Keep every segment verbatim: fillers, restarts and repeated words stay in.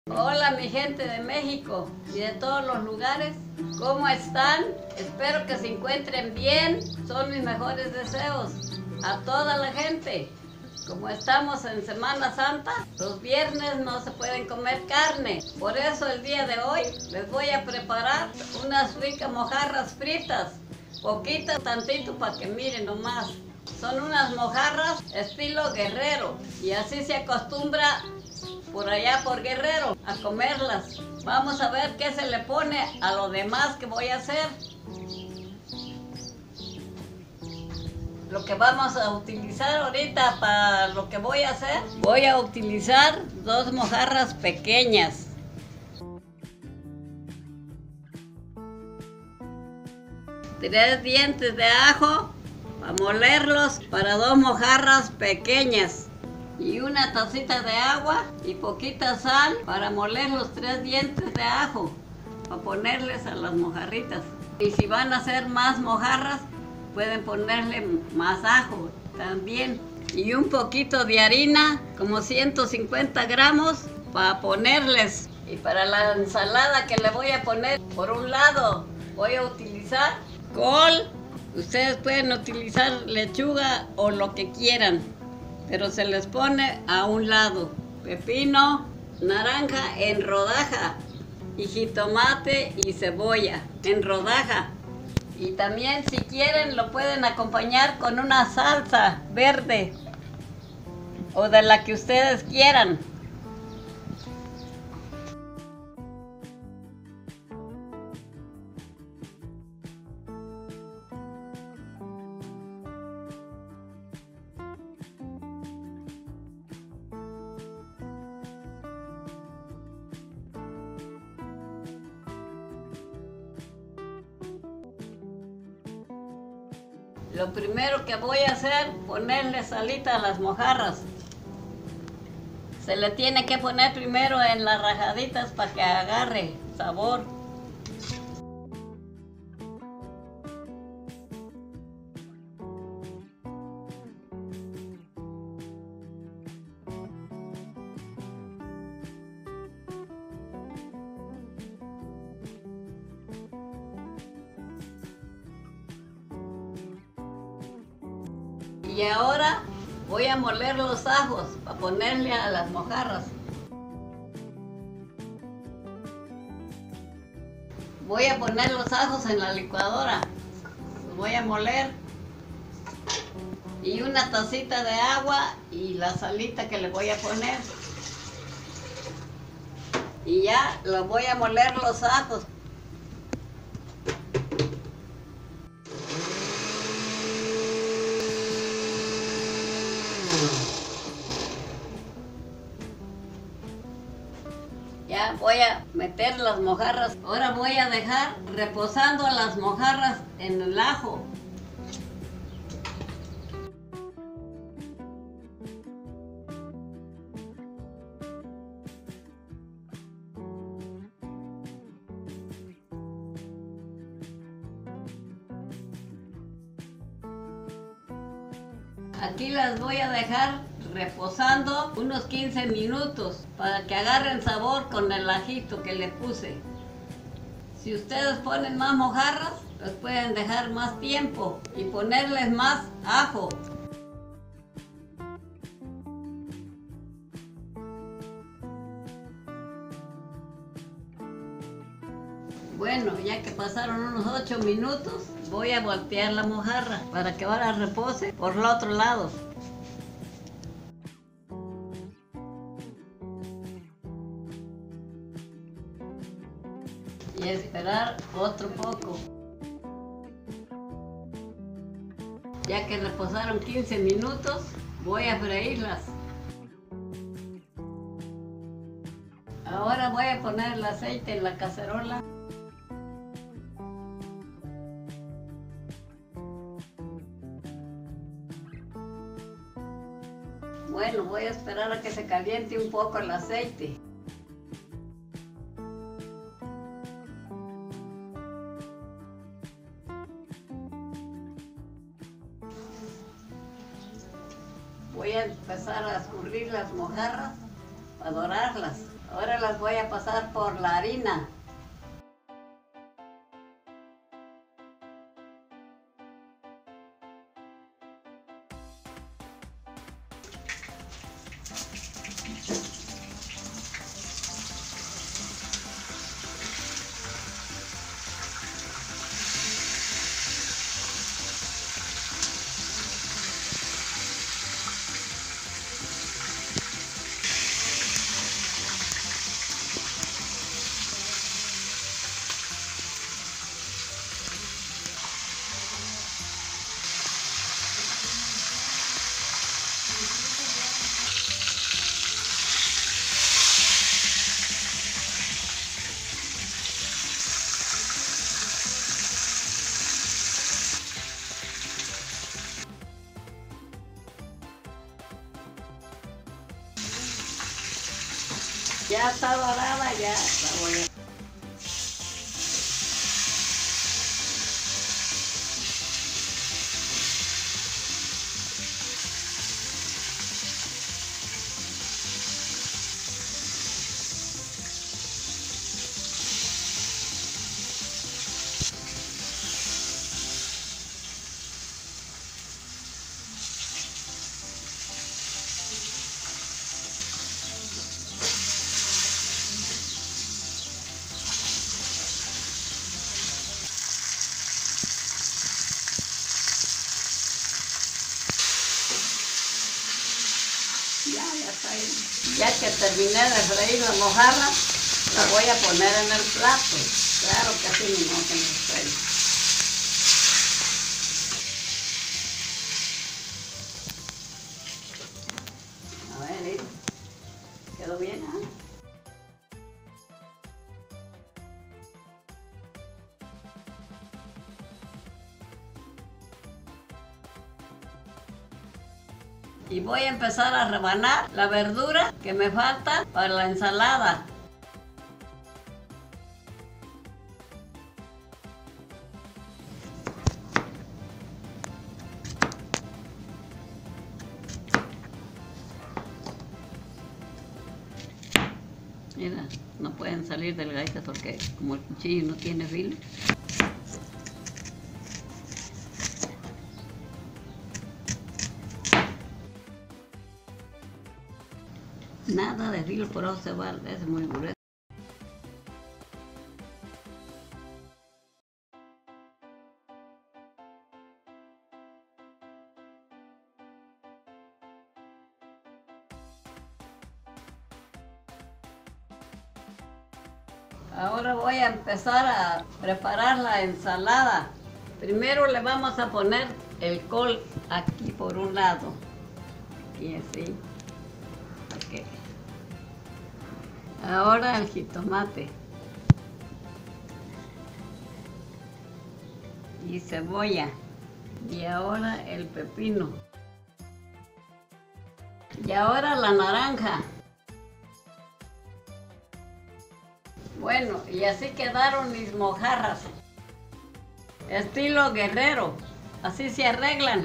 Hola mi gente de México y de todos los lugares, ¿cómo están? Espero que se encuentren bien, son mis mejores deseos a toda la gente. Como estamos en Semana Santa, los viernes no se pueden comer carne, por eso el día de hoy les voy a preparar unas ricas mojarras fritas, poquitas, tantito para que miren nomás. Son unas mojarras estilo Guerrero y así se acostumbra por allá por Guerrero a comerlas. Vamos a ver qué se le pone a lo demás que voy a hacer. Lo que vamos a utilizar ahorita para lo que voy a hacer, voy a utilizar dos mojarras pequeñas. Tres dientes de ajo para molerlos para dos mojarras pequeñas. Y una tacita de agua y poquita sal para moler los tres dientes de ajo, para ponerles a las mojarritas. Y si van a hacer más mojarras, pueden ponerle más ajo también. Y un poquito de harina, como ciento cincuenta gramos, para ponerles. Y para la ensalada que le voy a poner, por un lado voy a utilizar col. Ustedes pueden utilizar lechuga o lo que quieran, pero se les pone a un lado. Pepino, naranja en rodaja y jitomate y cebolla en rodaja. Y también si quieren lo pueden acompañar con una salsa verde o de la que ustedes quieran. Lo primero que voy a hacer, ponerle salita a las mojarras. Se le tiene que poner primero en las rajaditas para que agarre sabor. Y ahora voy a moler los ajos para ponerle a las mojarras. Voy a poner los ajos en la licuadora. Los voy a moler. Y una tacita de agua y la salita que le voy a poner. Y ya los voy a moler los ajos. Ya voy a meter las mojarras. Ahora voy a dejar reposando las mojarras en el ajo. Aquí las voy a dejar reposando unos quince minutos para que agarren sabor con el ajito que le puse. Si ustedes ponen más mojarras, las pueden dejar más tiempo y ponerles más ajo. Bueno, ya que pasaron unos ocho minutos, voy a voltear la mojarra para que ahora repose por el otro lado. Y esperar otro poco. Ya que reposaron quince minutos, voy a freírlas. Ahora voy a poner el aceite en la cacerola. Bueno, voy a esperar a que se caliente un poco el aceite. Voy a empezar a escurrir las mojarras para dorarlas. Ahora las voy a pasar por la harina. Ya está dorada, ya la voy a... Ya, ya está ahí. Ya que terminé de freír la mojarra, la voy a poner en el plato. Claro que así mismo que me freí. A ver, ¿eh? ¿Quedó bien, ah? ¿eh? Y voy a empezar a rebanar la verdura que me falta para la ensalada. Mira, no pueden salir delgaditas porque como el cuchillo no tiene filo. Nada de filo, por eso se va, es muy grueso. Ahora voy a empezar a preparar la ensalada. Primero le vamos a poner el col aquí por un lado. Aquí así. Okay. Ahora el jitomate. Y cebolla. Y ahora el pepino. Y ahora la naranja. Bueno, y así quedaron mis mojarras. Estilo guerrero. Así se arreglan.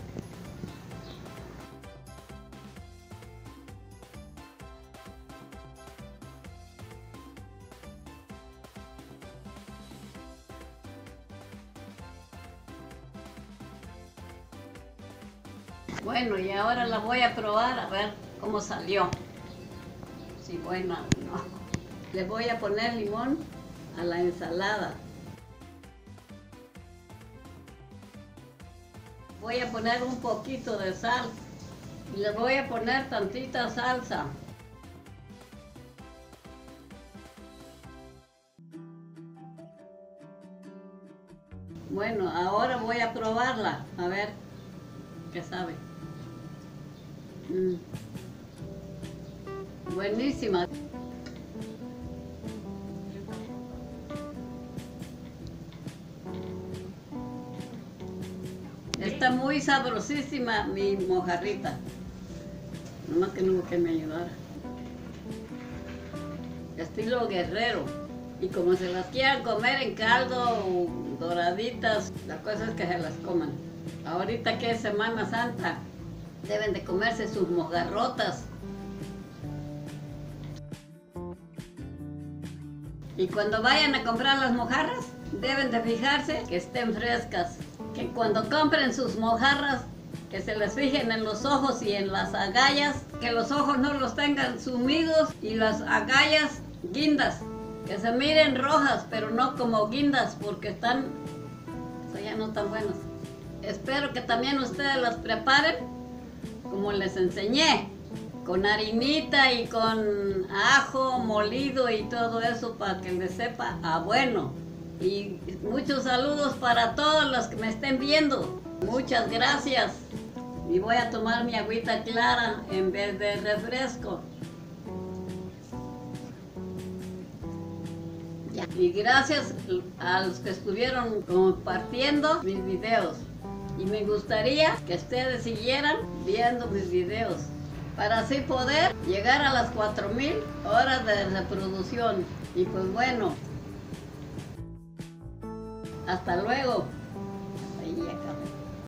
Bueno, y ahora la voy a probar a ver cómo salió. Si buena o no. Le voy a poner limón a la ensalada. Voy a poner un poquito de sal y le voy a poner tantita salsa. Bueno, ahora voy a probarla, a ver qué sabe. Mm. Buenísima. Está muy sabrosísima mi mojarrita. Nomás que no hubo que me ayudara. Estilo guerrero. Y como se las quieran comer en caldo o doraditas, la cosa es que se las coman. Ahorita que es Semana Santa, deben de comerse sus mojarrotas. Y cuando vayan a comprar las mojarras, deben de fijarse que estén frescas. Que cuando compren sus mojarras, que se les fijen en los ojos y en las agallas, que los ojos no los tengan sumidos y las agallas guindas, que se miren rojas, pero no como guindas, porque están, o sea, ya no tan buenas. Espero que también ustedes las preparen como les enseñé, con harinita y con ajo molido y todo eso para que les sepa a bueno. Y muchos saludos para todos los que me estén viendo. Muchas gracias. Y voy a tomar mi agüita clara en vez de refresco. Ya. Y gracias a los que estuvieron compartiendo mis videos. Y me gustaría que ustedes siguieran viendo mis videos para así poder llegar a las cuatro mil horas de reproducción. Y pues bueno, hasta luego.